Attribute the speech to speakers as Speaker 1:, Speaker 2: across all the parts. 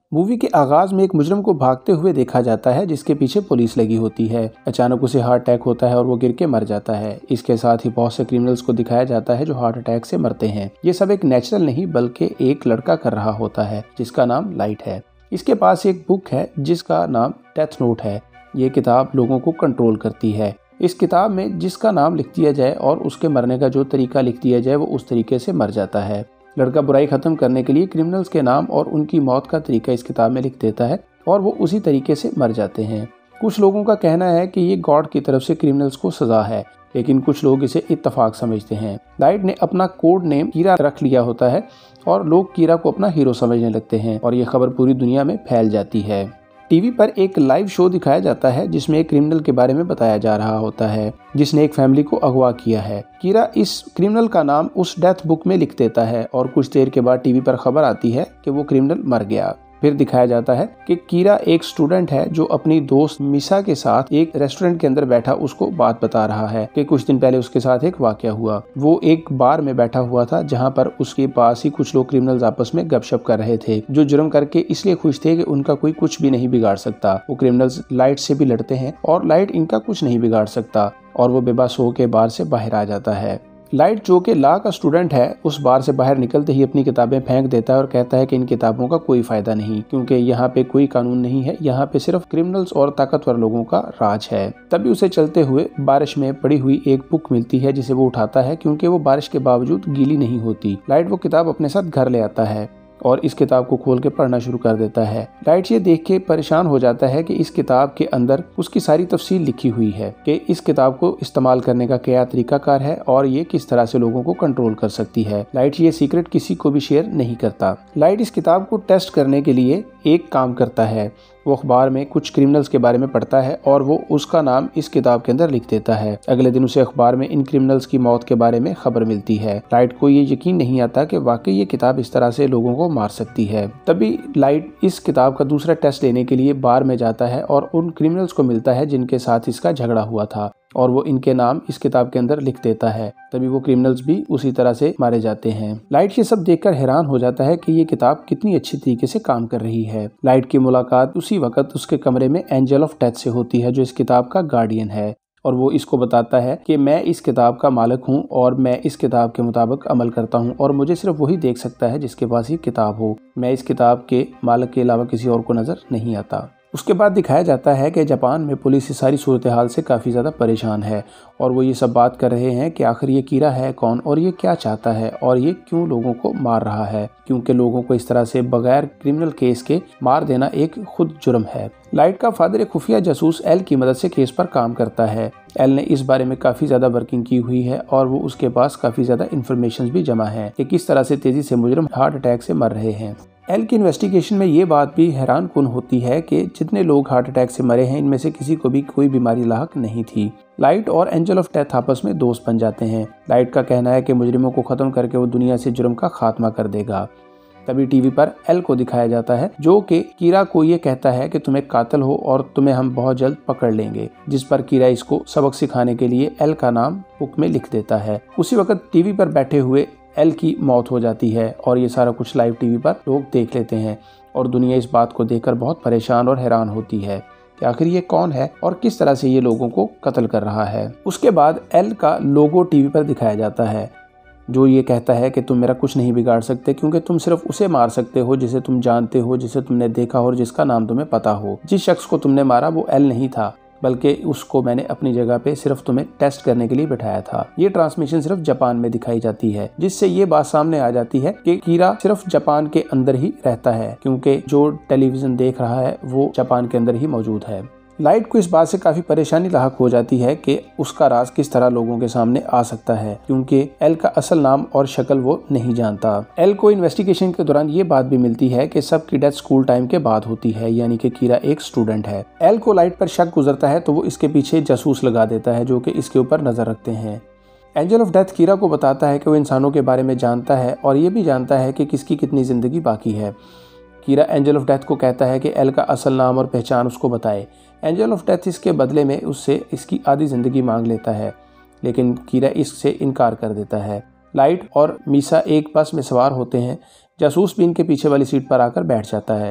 Speaker 1: Movie के आगाज में एक मुजरिम को भागते हुए देखा जाता है जिसके पीछे पुलिस लगी होती है। अचानक उसे हार्ट अटैक होता है और वो गिर के मर जाता है। इसके साथ ही बहुत से क्रिमिनल्स को दिखाया जाता है जो हार्ट अटैक से मरते हैं। ये सब एक नेचुरल नहीं बल्कि एक लड़का कर रहा होता है जिसका नाम लाइट है। इसके पास एक बुक है जिसका नाम डेथ नोट है। ये किताब लोगों को कंट्रोल करती है। इस किताब में जिसका नाम लिख दिया जाए और उसके मरने का जो तरीका लिख दिया जाए वो उस तरीके से मर जाता है। लड़का बुराई खत्म करने के लिए क्रिमिनल्स के नाम और उनकी मौत का तरीका इस किताब में लिख देता है और वो उसी तरीके से मर जाते हैं। कुछ लोगों का कहना है कि ये गॉड की तरफ से क्रिमिनल्स को सजा है, लेकिन कुछ लोग इसे इत्तेफाक समझते हैं। लाइट ने अपना कोड नेम कीरा रख लिया होता है और लोग कीरा को अपना हीरो समझने लगते हैं और ये खबर पूरी दुनिया में फैल जाती है। टीवी पर एक लाइव शो दिखाया जाता है जिसमें एक क्रिमिनल के बारे में बताया जा रहा होता है जिसने एक फैमिली को अगवा किया है। कीरा इस क्रिमिनल का नाम उस डेथ बुक में लिख देता है और कुछ देर के बाद टीवी पर खबर आती है कि वो क्रिमिनल मर गया। फिर दिखाया जाता है कि कीरा एक स्टूडेंट है जो अपनी दोस्त मिसा के साथ एक रेस्टोरेंट के अंदर बैठा उसको बात बता रहा है कि कुछ दिन पहले उसके साथ एक वाकया हुआ। वो एक बार में बैठा हुआ था जहां पर उसके पास ही कुछ लोग क्रिमिनल्स आपस में गपशप कर रहे थे जो जुर्म करके इसलिए खुश थे कि उनका कोई कुछ भी नहीं बिगाड़ सकता। वो क्रिमिनल्स लाइट से भी लड़ते हैं और लाइट इनका कुछ नहीं बिगाड़ सकता और वो बेबस होकर बार से बाहर आ जाता है। लाइट जो कि लॉ का स्टूडेंट है उस बार से बाहर निकलते ही अपनी किताबें फेंक देता है और कहता है कि इन किताबों का कोई फायदा नहीं क्योंकि यहाँ पे कोई कानून नहीं है, यहाँ पे सिर्फ क्रिमिनल्स और ताकतवर लोगों का राज है। तभी उसे चलते हुए बारिश में पड़ी हुई एक बुक मिलती है जिसे वो उठाता है क्योंकि वो बारिश के बावजूद गीली नहीं होती। लाइट वो किताब अपने साथ घर ले आता है और इस किताब को खोल के पढ़ना शुरू कर देता है। लाइट ये देख के परेशान हो जाता है कि इस किताब के अंदर उसकी सारी तफसील लिखी हुई है कि इस किताब को इस्तेमाल करने का क्या तरीकाकार है और ये किस तरह से लोगों को कंट्रोल कर सकती है। लाइट ये सीक्रेट किसी को भी शेयर नहीं करता। लाइट इस किताब को टेस्ट करने के लिए एक काम करता है। वो अखबार में कुछ क्रिमिनल्स के बारे में पढ़ता है और वो उसका नाम इस किताब के अंदर लिख देता है। अगले दिन उसे अखबार में इन क्रिमिनल्स की मौत के बारे में खबर मिलती है। लाइट को ये यकीन नहीं आता कि वाकई ये किताब इस तरह से लोगों को मार सकती है। तभी लाइट इस किताब का दूसरा टेस्ट लेने के लिए बार में जाता है और उन क्रिमिनल्स को मिलता है जिनके साथ इसका झगड़ा हुआ था और वो इनके नाम इस किताब के अंदर लिख देता है। तभी वो क्रिमिनल्स भी उसी तरह से मारे जाते हैं। लाइट ये सब देखकर हैरान हो जाता है कि ये किताब कितनी अच्छी तरीके से काम कर रही है। लाइट की मुलाकात उसी वक्त उसके कमरे में एंजल ऑफ डेथ से होती है जो इस किताब का गार्डियन है और वो इसको बताता है कि मैं इस किताब का मालिक हूँ और मैं इस किताब के मुताबिक अमल करता हूँ और मुझे सिर्फ वही देख सकता है जिसके पास ये किताब हो। मैं इस किताब के मालिक के अलावा किसी और को नजर नहीं आता। उसके बाद दिखाया जाता है कि जापान में पुलिस इस सारी सूरत हाल से काफ़ी ज़्यादा परेशान है और वो ये सब बात कर रहे हैं कि आखिर ये कीरा है कौन और ये क्या चाहता है और ये क्यों लोगों को मार रहा है, क्योंकि लोगों को इस तरह से बगैर क्रिमिनल केस के मार देना एक खुद जुर्म है। लाइट का फादर एक खुफिया जासूस एल की मदद से केस पर काम करता है। एल ने इस बारे में काफ़ी ज़्यादा वर्किंग की हुई है और वो उसके पास काफ़ी ज़्यादा इन्फॉर्मेशन भी जमा है कि किस तरह से तेज़ी से मुजरिम हार्ट अटैक से मर रहे हैं। एल की इन्वेस्टिगेशन में ये बात भी हैरान कुन होती है कि जितने लोग हार्ट अटैक से मरे हैं इनमें से किसी को भी कोई बीमारी लाहक नहीं थी। लाइट और एंजल ऑफ डेथ आपस में दोस्त बन जाते हैं। लाइट का कहना है कि मुजरिमों को खत्म करके वो दुनिया से जुर्म का खात्मा कर देगा। तभी टीवी पर एल को दिखाया जाता है जो कि कीरा को ये कहता है कि तुम एक कातिल हो और तुम्हें हम बहुत जल्द पकड़ लेंगे, जिस पर कीरा इसको सबक सिखाने के लिए एल का नाम बुक में लिख देता है। उसी वक्त टीवी पर बैठे हुए एल की मौत हो जाती है और ये सारा कुछ लाइव टीवी पर लोग देख लेते हैं और दुनिया इस बात को देखकर बहुत परेशान और हैरान होती है कि आखिर ये कौन है और किस तरह से ये लोगों को कत्ल कर रहा है। उसके बाद एल का लोगो टीवी पर दिखाया जाता है जो ये कहता है कि तुम मेरा कुछ नहीं बिगाड़ सकते क्योंकि तुम सिर्फ उसे मार सकते हो जिसे तुम जानते हो, जिसे तुमने देखा हो और जिसका नाम तुम्हें पता हो। जिस शख्स को तुमने मारा वो एल नहीं था बल्कि उसको मैंने अपनी जगह पे सिर्फ तुम्हें टेस्ट करने के लिए बिठाया था। ये ट्रांसमिशन सिर्फ जापान में दिखाई जाती है जिससे ये बात सामने आ जाती है कि कीरा सिर्फ जापान के अंदर ही रहता है क्योंकि जो टेलीविजन देख रहा है वो जापान के अंदर ही मौजूद है। लाइट को इस बात से काफी परेशानी लाहक हो जाती है कि उसका राज किस तरह लोगों के सामने आ सकता है क्योंकि एल का असल नाम और शक्ल वो नहीं जानता। एल को इन्वेस्टिगेशन के दौरान ये बात भी मिलती है कि सबकी डेथ स्कूल टाइम के बाद होती है, यानी कि कीरा एक स्टूडेंट है। एल को लाइट पर शक गुजरता है तो वो इसके पीछे जासूस लगा देता है जो कि इसके ऊपर नजर रखते हैं। एंजल ऑफ डेथ कीरा को बताता है कि वो इंसानों के बारे में जानता है और ये भी जानता है कि किसकी कितनी जिंदगी बाकी है। कीरा एंजल ऑफ डेथ को कहता है कि एल का असल नाम और पहचान उसको बताए। एंजल ऑफ डेथ इसके बदले में उससे इसकी आधी जिंदगी मांग लेता है लेकिन कीरा इससे इनकार कर देता है। लाइट और मीसा एक बस में सवार होते हैं। जासूस भी इनके पीछे वाली सीट पर आकर बैठ जाता है।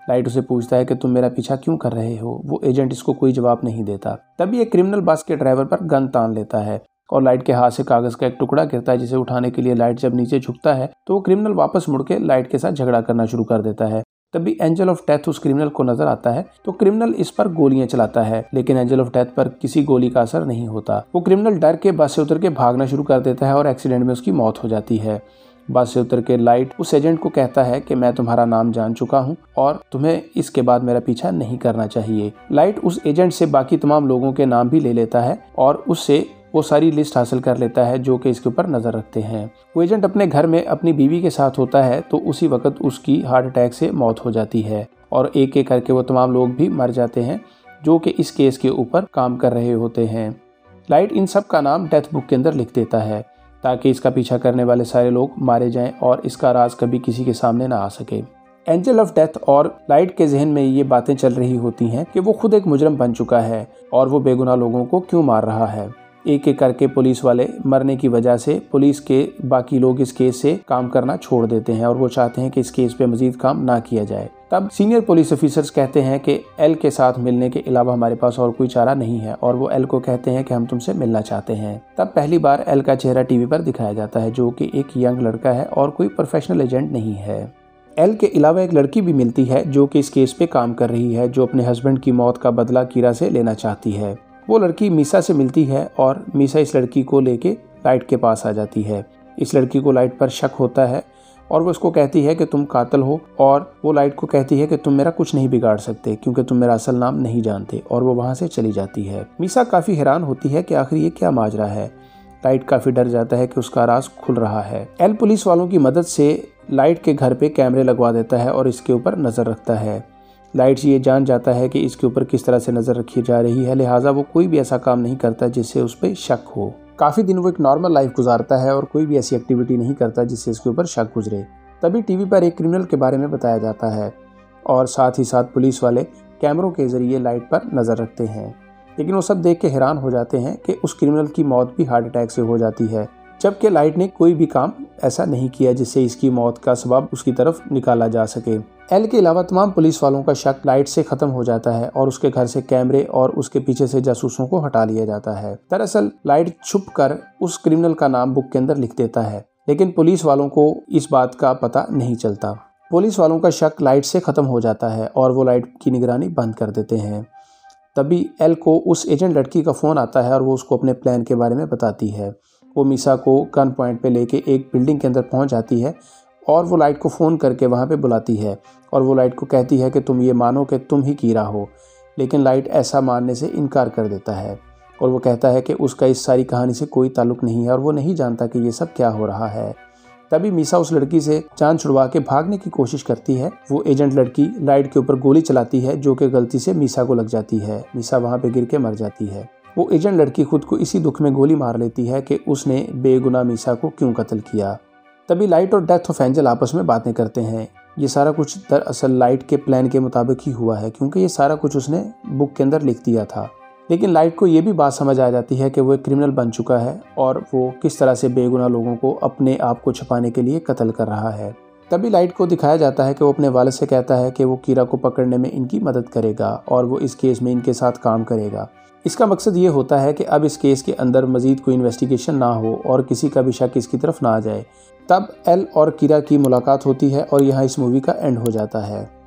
Speaker 1: लाइट उसे पूछता है कि तुम मेरा पीछा क्यों कर रहे हो। वो एजेंट इसको कोई जवाब नहीं देता। तभी एक क्रिमिनल बस के ड्राइवर पर गन तान लेता है और लाइट के हाथ से कागज का एक टुकड़ा गिरता है, जिसे उठाने के लिए लाइट जब नीचे झुकता है तो वो क्रिमिनल वापस मुड़ के लाइट के साथ झगड़ा करना शुरू कर देता है। तभी एंजल ऑफ डेथ उस क्रिमिनल को नजर आता है तो क्रिमिनल इस पर गोलियां चलाता है, लेकिन एंजल ऑफ डेथ पर किसी गोली का असर नहीं होता। वो क्रिमिनल डर के बस से उतर के भागना शुरू कर देता है और एक्सीडेंट में उसकी मौत हो जाती है। बस से उतर के लाइट उस एजेंट को कहता है कि मैं तुम्हारा नाम जान चुका हूँ और तुम्हें इसके बाद मेरा पीछा नहीं करना चाहिए। लाइट उस एजेंट से बाकी तमाम लोगों के नाम भी ले लेता है और उससे वो सारी लिस्ट हासिल कर लेता है जो कि इसके ऊपर नजर रखते हैं। वो एजेंट अपने घर में अपनी बीवी के साथ होता है तो उसी वक्त उसकी हार्ट अटैक से मौत हो जाती है और एक एक करके वो तमाम लोग भी मर जाते हैं जो कि इस केस के ऊपर काम कर रहे होते हैं। लाइट इन सब का नाम डेथ बुक के अंदर लिख देता है ताकि इसका पीछा करने वाले सारे लोग मारे जाएं और इसका राज कभी किसी के सामने ना आ सके। एंजल ऑफ डेथ और लाइट के जहन में ये बातें चल रही होती हैं कि वो खुद एक मुजरम बन चुका है और वो बेगुनाह लोगों को क्यों मार रहा है। एक एक करके पुलिस वाले मरने की वजह से पुलिस के बाकी लोग इस केस से काम करना छोड़ देते हैं और वो चाहते हैं कि इस केस पे मजीद काम ना किया जाए। तब सीनियर पुलिस ऑफिसर्स कहते हैं कि एल के साथ मिलने के अलावा हमारे पास और कोई चारा नहीं है और वो एल को कहते हैं कि हम तुमसे मिलना चाहते हैं। तब पहली बार एल का चेहरा टीवी पर दिखाया जाता है जो कि एक यंग लड़का है और कोई प्रोफेशनल एजेंट नहीं है। एल के अलावा एक लड़की भी मिलती है जो कि इस केस पे काम कर रही है, जो अपने हस्बैंड की मौत का बदला कीरा से लेना चाहती है। वो लड़की मीसा से मिलती है और मीसा इस लड़की को लेके लाइट के पास आ जाती है। इस लड़की को लाइट पर शक होता है और वो उसको कहती है कि तुम कातिल हो और वो लाइट को कहती है कि तुम मेरा कुछ नहीं बिगाड़ सकते क्योंकि तुम मेरा असल नाम नहीं जानते, और वो वहाँ से चली जाती है। मीसा काफ़ी हैरान होती है कि आखिर ये क्या माजरा है। लाइट काफ़ी डर जाता है कि उसका राज खुल रहा है। एल पुलिस वालों की मदद से लाइट के घर पे कैमरे लगवा देता है और इसके ऊपर नज़र रखता है। लाइट ये जान जाता है कि इसके ऊपर किस तरह से नज़र रखी जा रही है, लिहाजा वो कोई भी ऐसा काम नहीं करता जिससे उस पर शक हो। काफ़ी दिन वो एक नॉर्मल लाइफ गुजारता है और कोई भी ऐसी एक्टिविटी नहीं करता जिससे इसके ऊपर शक गुजरे। तभी टीवी पर एक क्रिमिनल के बारे में बताया जाता है और साथ ही साथ पुलिस वाले कैमरों के जरिए लाइट पर नज़र रखते हैं, लेकिन वो सब देख के हैरान हो जाते हैं कि उस क्रिमिनल की मौत भी हार्ट अटैक से हो जाती है, जबकि लाइट ने कोई भी काम ऐसा नहीं किया जिससे इसकी मौत का सबब उसकी तरफ निकाला जा सके। एल के अलावा तमाम पुलिस वालों का शक लाइट से खत्म हो जाता है और उसके घर से कैमरे और उसके पीछे से जासूसों को हटा लिया जाता है। दरअसल लाइट छुपकर उस क्रिमिनल का नाम बुक के अंदर लिख देता है, लेकिन पुलिस वालों को इस बात का पता नहीं चलता। पुलिस वालों का शक लाइट से खत्म हो जाता है और वो लाइट की निगरानी बंद कर देते हैं। तभी एल को उस एजेंट लड़की का फ़ोन आता है और वो उसको अपने प्लान के बारे में बताती है। वो मीसा को गन पॉइंट पे लेके एक बिल्डिंग के अंदर पहुंच जाती है और वो लाइट को फ़ोन करके वहां पे बुलाती है और वो लाइट को कहती है कि तुम ये मानो कि तुम ही कीरा हो, लेकिन लाइट ऐसा मानने से इनकार कर देता है और वो कहता है कि उसका इस सारी कहानी से कोई ताल्लुक़ नहीं है और वो नहीं जानता कि ये सब क्या हो रहा है। तभी मीसा उस लड़की से जान छुड़वा के भागने की कोशिश करती है। वो एजेंट लड़की लाइट के ऊपर गोली चलाती है जो कि गलती से मीसा को लग जाती है। मीसा वहाँ पे गिर के मर जाती है। वो एजेंट लड़की खुद को इसी दुख में गोली मार लेती है कि उसने बेगुनाह मीसा को क्यों कत्ल किया। तभी लाइट और डेथ ऑफ एंजल आपस में बातें करते हैं। ये सारा कुछ दरअसल लाइट के प्लान के मुताबिक ही हुआ है क्योंकि ये सारा कुछ उसने बुक के अंदर लिख दिया था। लेकिन लाइट को ये भी बात समझ आ जाती है कि वो एक क्रिमिनल बन चुका है और वो किस तरह से बेगुनाह लोगों को अपने आप को छुपाने के लिए कत्ल कर रहा है। तभी लाइट को दिखाया जाता है कि वो अपने वालिद से कहता है कि वो कीरा को पकड़ने में इनकी मदद करेगा और वो इस केस में इनके साथ काम करेगा। इसका मकसद ये होता है कि अब इस केस के अंदर मजीद कोई इन्वेस्टिगेशन ना हो और किसी का भी शक इसकी तरफ ना आ जाए। तब एल और कीरा की मुलाकात होती है और यहाँ इस मूवी का एंड हो जाता है।